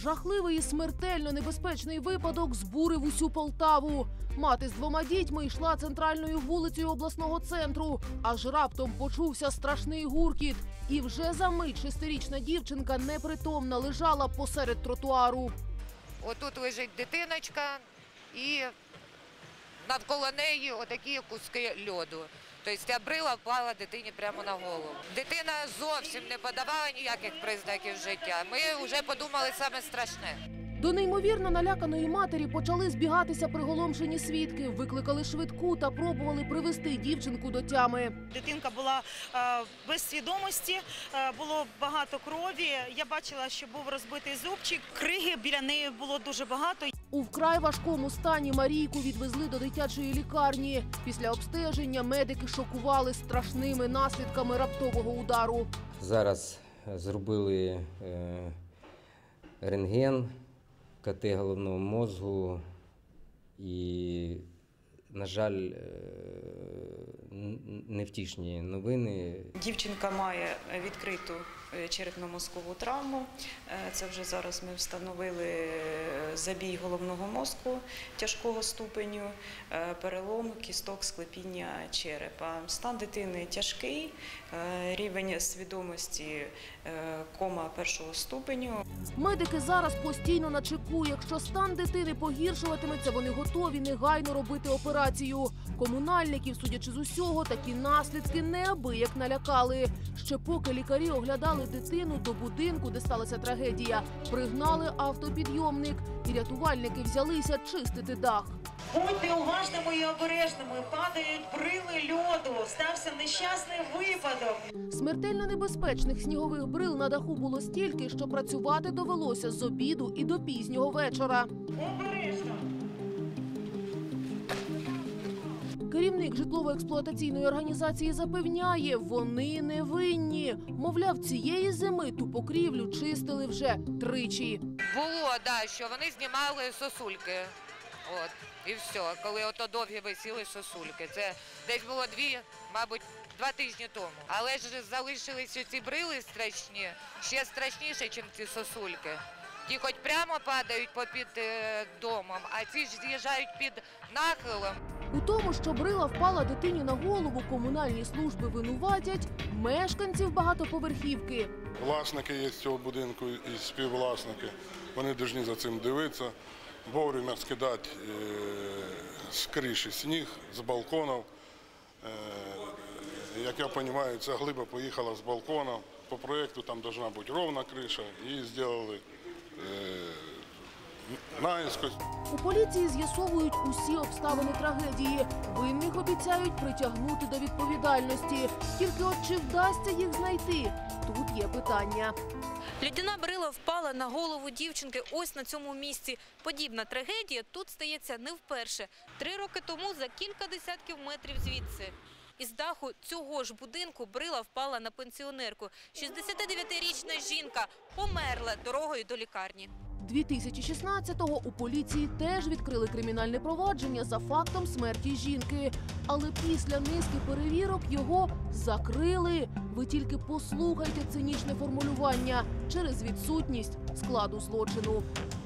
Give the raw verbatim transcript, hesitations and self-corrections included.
Жахливий і смертельно небезпечний випадок збурив усю Полтаву. Мати з двома дітьми йшла центральною вулицею обласного центру. Аж раптом почувся страшний гуркіт. І вже за мить шестирічна дівчинка непритомна лежала посеред тротуару. Отут лежить дитиночка і навколо неї отакі куски льоду. Тобто брила впала дитині прямо на голову. Дитина зовсім не подавала ніяких признаків життя. Ми вже подумали саме страшне. До неймовірно наляканої матері почали збігатися приголомшені свідки. Викликали швидку та пробували привести дівчинку до тями. Дитинка була е, без свідомості, е, було багато крові. Я бачила, що був розбитий зубчик. Криги біля неї було дуже багато. У вкрай важкому стані Марійку відвезли до дитячої лікарні. Після обстеження медики шокували страшними наслідками раптового удару. Зараз зробили е, рентген, КТ головного мозку і, на жаль, невтішні новини. Дівчинка має відкриту черепно-мозкову травму. Це вже зараз ми встановили забій головного мозку тяжкого ступеню, перелом кісток склепіння черепа. Стан дитини тяжкий, рівень свідомості кома першого ступеню. Медики зараз постійно на чеку. Якщо стан дитини погіршуватиметься, вони готові негайно робити операцію. Комунальників, судячи з усього, такі наслідки неабияк налякали. Ще поки лікарі оглядали дитину, до будинку, де сталася трагедія, пригнали автопідйомник. І рятувальники взялися чистити дах. Будьте уважними і обережними, падають брили льоду, стався нещасний випадок. Смертельно небезпечних снігових брил на даху було стільки, що працювати довелося з обіду і до пізнього вечора. Обережно. Керівник житлово-експлуатаційної організації запевняє, вони не винні. Мовляв, цієї зими ту покрівлю чистили вже тричі. Було, да, що вони знімали сосульки. От, і все, коли ото довгі висіли сосульки. Це десь було дві, мабуть, два тижні тому. Але ж залишилися ці брили страшні, ще страшніше, ніж ці сосульки. Ті хоч прямо падають попід е, домом, а ці ж з'їжджають під нахилом. У тому, що брила впала дитині на голову, комунальні служби винуватять мешканців багатоповерхівки. Власники є цього будинку і співвласники. Вони повинні за цим дивитися, вовремя скидати е, з криші сніг, з балконів. Е, як я розумію, ця глиба поїхала з балкона. По проєкту там повинна бути ровна криша, її зробили наїскось. У поліції з'ясовують усі обставини трагедії. Винних обіцяють притягнути до відповідальності. Тільки от чи вдасться їх знайти? Тут є питання. Льодяна брила впала на голову дівчинки ось на цьому місці. Подібна трагедія тут стається не вперше. Три роки тому за кілька десятків метрів звідси. Із даху цього ж будинку брила впала на пенсіонерку. шістдесятидев'ятирічна жінка померла дорогою до лікарні. дві тисячі шістнадцятого у поліції теж відкрили кримінальне провадження за фактом смерті жінки. Але після низки перевірок його закрили. Ви тільки послухайте цинічне формулювання – через відсутність складу злочину.